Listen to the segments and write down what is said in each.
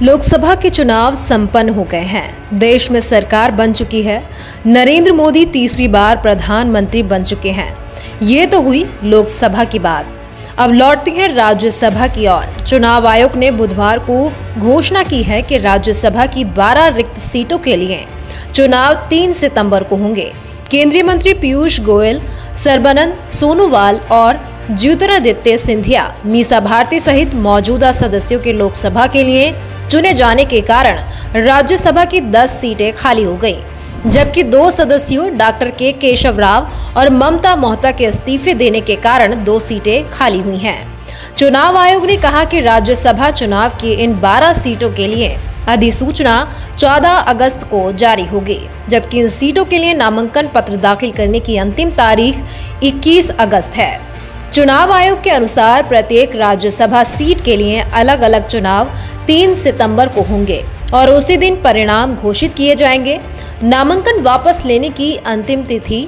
लोकसभा के चुनाव संपन्न हो गए हैं। देश में सरकार बन चुकी है। नरेंद्र मोदी तीसरी बार प्रधानमंत्री बन चुके हैं। ये तो हुई लोकसभा की बात। अब लौटते हैं राज्यसभा की ओर। चुनाव आयोग ने बुधवार को घोषणा की है कि राज्यसभा की 12 रिक्त सीटों के लिए चुनाव 3 सितंबर को होंगे। केंद्रीय मंत्री पीयूष गोयल, सर्बानंद सोनोवाल और ज्योतिरादित्य सिंधिया, मीसा भारती सहित मौजूदा सदस्यों के लोकसभा के लिए चुने जाने के कारण राज्यसभा की 10 सीटें खाली हो गई, जबकि 2 सदस्यों डॉक्टर के केशव राव और ममता मोहता के इस्तीफे देने के कारण 2 सीटें खाली हुई हैं। चुनाव आयोग ने कहा कि राज्यसभा चुनाव की इन 12 सीटों के लिए अधिसूचना 14 अगस्त को जारी होगी, जबकि इन सीटों के लिए नामांकन पत्र दाखिल करने की अंतिम तारीख 21 अगस्त है। चुनाव आयोग के अनुसार प्रत्येक राज्यसभा सीट के लिए अलग अलग चुनाव 3 सितंबर को होंगे और उसी दिन परिणाम घोषित किए जाएंगे। नामांकन वापस लेने की अंतिम तिथि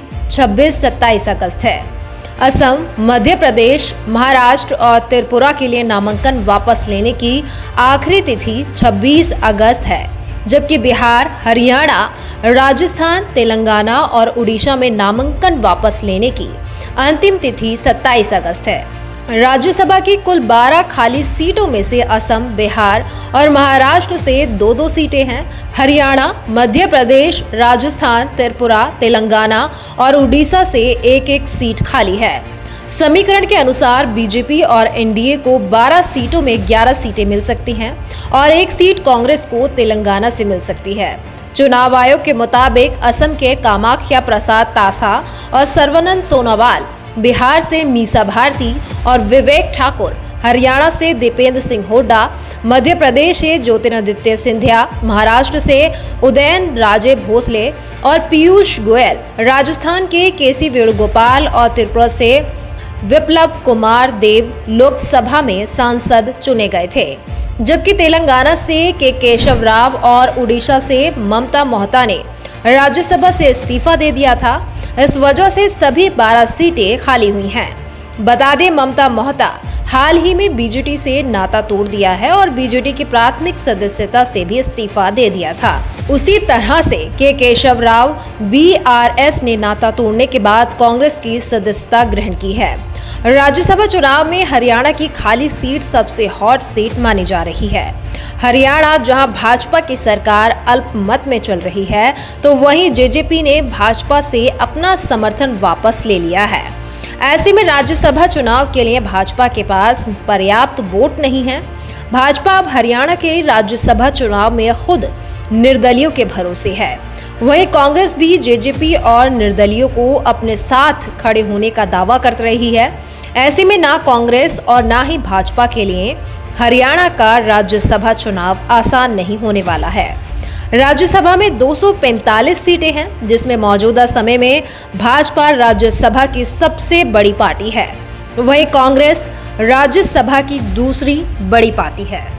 26-27 अगस्त है। असम, मध्य प्रदेश, महाराष्ट्र और त्रिपुरा के लिए नामांकन वापस लेने की आखिरी तिथि 26 अगस्त है, जबकि बिहार, हरियाणा, राजस्थान, तेलंगाना और उड़ीसा में नामांकन वापस लेने की अंतिम तिथि 27 अगस्त है। राज्यसभा की कुल 12 खाली सीटों में से असम, बिहार और महाराष्ट्र से 2-2 सीटें हैं। हरियाणा, मध्य प्रदेश, राजस्थान, त्रिपुरा, तेलंगाना और उड़ीसा से 1-1 सीट खाली है। समीकरण के अनुसार बीजेपी और एनडीए को 12 सीटों में 11 सीटें मिल सकती हैं और 1 सीट कांग्रेस को तेलंगाना से मिल सकती है। चुनाव आयोग के मुताबिक असम के कामाख्या प्रसाद तासा और सर्बानंद सोनोवाल, बिहार से मीसा भारती और विवेक ठाकुर, हरियाणा से दीपेंद्र सिंह हुड्डा, मध्य प्रदेश से ज्योतिरादित्य सिंधिया, महाराष्ट्र से उदयन राजे भोसले और पीयूष गोयल, राजस्थान के केसी वेणुगोपाल और त्रिपुरा से विप्लव कुमार देव लोकसभा में सांसद चुने गए थे, जबकि तेलंगाना से के केशव राव और उड़ीसा से ममता मोहता ने राज्यसभा से इस्तीफा दे दिया था। इस वजह से सभी 12 सीटें खाली हुई हैं। बता दें, ममता मोहता हाल ही में बीजेडी से नाता तोड़ दिया है और बीजेडी की प्राथमिक सदस्यता से भी इस्तीफा दे दिया था। उसी तरह से के केशव राव बीआरएस ने नाता तोड़ने के बाद कांग्रेस की सदस्यता ग्रहण की है। राज्यसभा चुनाव में हरियाणा की खाली सीट सबसे हॉट सीट मानी जा रही है। हरियाणा जहां भाजपा की सरकार अल्पमत में चल रही है, तो वहीं जेजेपी ने भाजपा से अपना समर्थन वापस ले लिया है। ऐसे में राज्यसभा चुनाव के लिए भाजपा के पास पर्याप्त वोट नहीं है। भाजपा अब हरियाणा के राज्यसभा चुनाव में खुद निर्दलियों के भरोसे है। वहीं कांग्रेस भी जेजेपी और निर्दलियों को अपने साथ खड़े होने का दावा कर रही है। ऐसे में ना कांग्रेस और ना ही भाजपा के लिए हरियाणा का राज्यसभा चुनाव आसान नहीं होने वाला है। राज्यसभा में 245 सीटें हैं, जिसमें मौजूदा समय में भाजपा राज्यसभा की सबसे बड़ी पार्टी है। वहीं कांग्रेस राज्यसभा की दूसरी बड़ी पार्टी है।